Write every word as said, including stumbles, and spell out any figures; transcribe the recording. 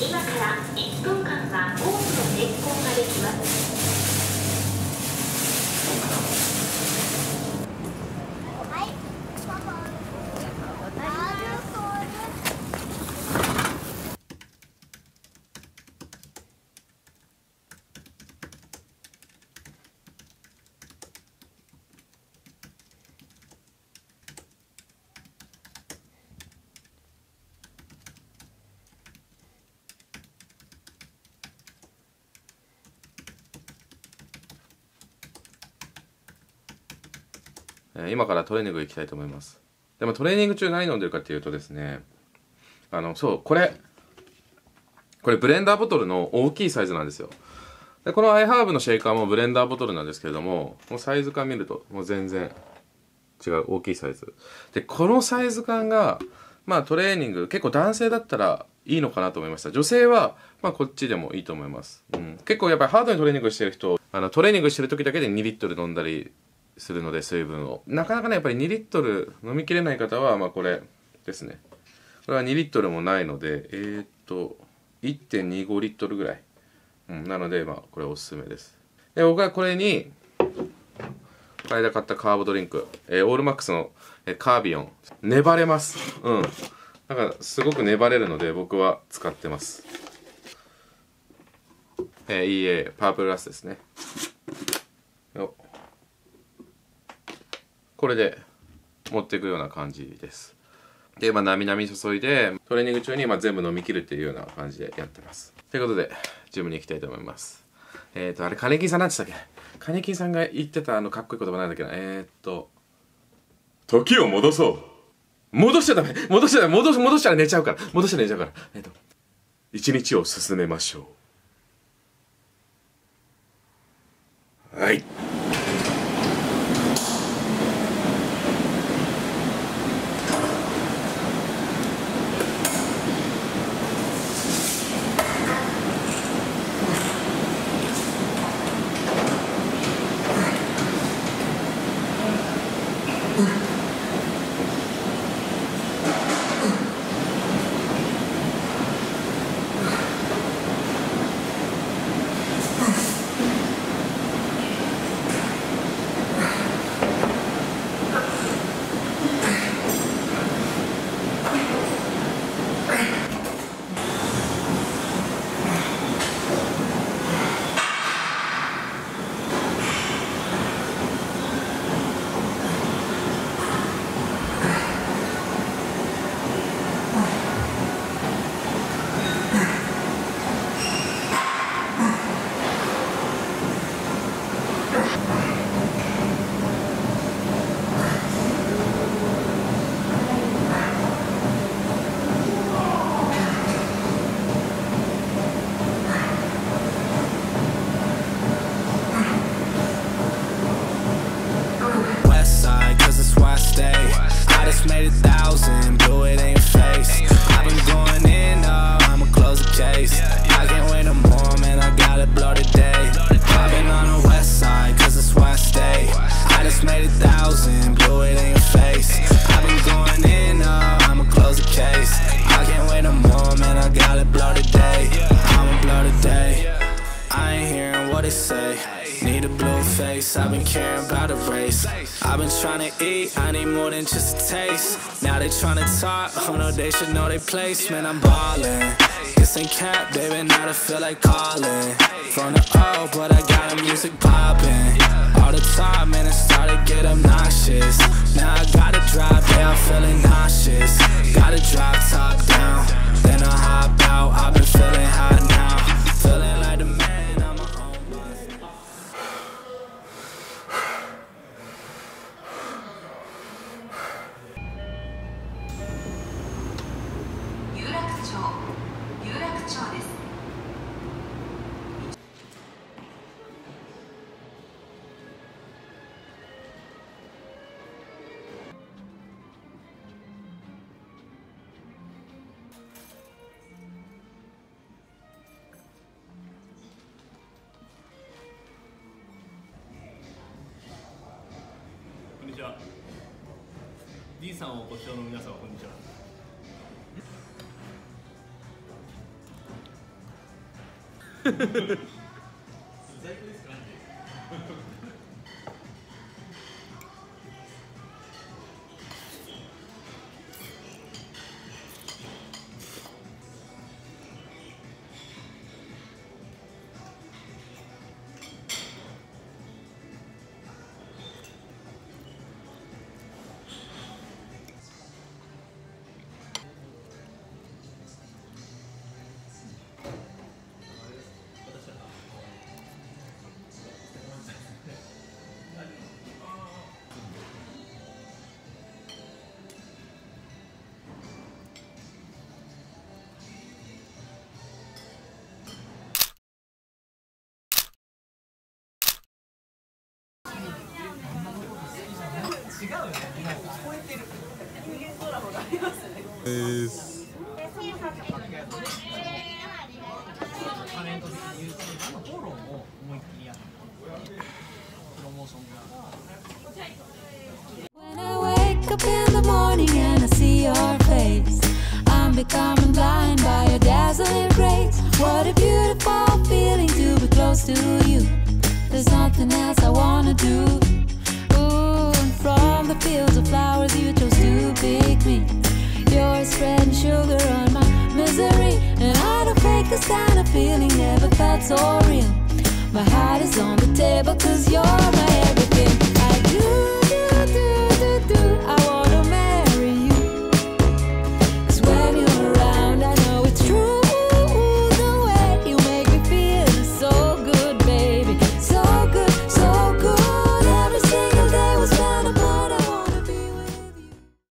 今からいっぷんかんはコースの変更ができます。 今からトレーニング行きたいと思います。でもトレーニング中何飲んでるかっていうとですね、あのそうこれこれブレンダーボトルの大きいサイズなんですよ。でこのアイハーブのシェイカーもブレンダーボトルなんですけれども、もうサイズ感見るともう全然違う大きいサイズで、このサイズ感がまあトレーニング結構男性だったらいいのかなと思いました。女性はまあこっちでもいいと思います、うん、結構やっぱりハードにトレーニングしてる人、あのトレーニングしてる時だけでにリットル飲んだりするので、水分をなかなかねやっぱりにリットル飲みきれない方はまあこれですね。これはにリットルもないので、えー、っと いってんにごリットルぐらい、うん、なのでまあこれおすすめです。で僕はこれにこの間買ったカーボドリンク、えー、オールマックスの、えー、カービオン、粘れます。うんだからすごく粘れるので僕は使ってます。えー、イーエー パープルラスですね。よこれで持っていくような感じです。で、まあ、なみなみ注いでトレーニング中にまあ全部飲み切るっていうような感じでやってます。ということでジムに行きたいと思います。えっとあれ金金さんなんて言ったっけ、金金さんが言ってたあのかっこいい言葉なんだっけな、えー、っと時を戻そう、戻しちゃダメ戻しちゃダメ戻し戻したら寝ちゃうから戻したら寝ちゃうからえー、っと一日を進めましょう。はい。 Made a thousand, blew it in your face. I've been going in, oh, I'ma close the case. I can't wait no more, man, I gotta blow today. I've been on the west side, cause that's where I stay. I just made a thousand, blew it in your face. I've been going in, oh, I'ma close the case. I can't wait no more, man, I gotta blow today. I'ma blow today. I ain't hearing what they say. Need a blue face, I've been caring about a race. I've been trying to eat, I need more than just a taste. Now they trying to talk, oh no, they should know their place. Man, I'm ballin', this ain't cap, baby, now I feel like calling. From the O, but I got the music poppin'. All the time, man, it started to get obnoxious. Now I gotta drive, yeah, I'm feeling nauseous. Gotta drive top down, then I hop out. I've been feeling hot now, feeling like the man. D さんをご視聴の皆様こんにちは。 タレント的に言うとあのフォローを思いっきりやるプロモーションが When I wake up in the morning and I see your face, I'm becoming blind by your dazzling grace. What a beautiful feeling to be close to you. There's nothing else I wanna do. Ooh, and from the fields of flowers you chose to pick me. You're spreading sugar on my misery, and I don't fake this kind of feeling, never felt so real. My heart is on the table 'cause you're my everything.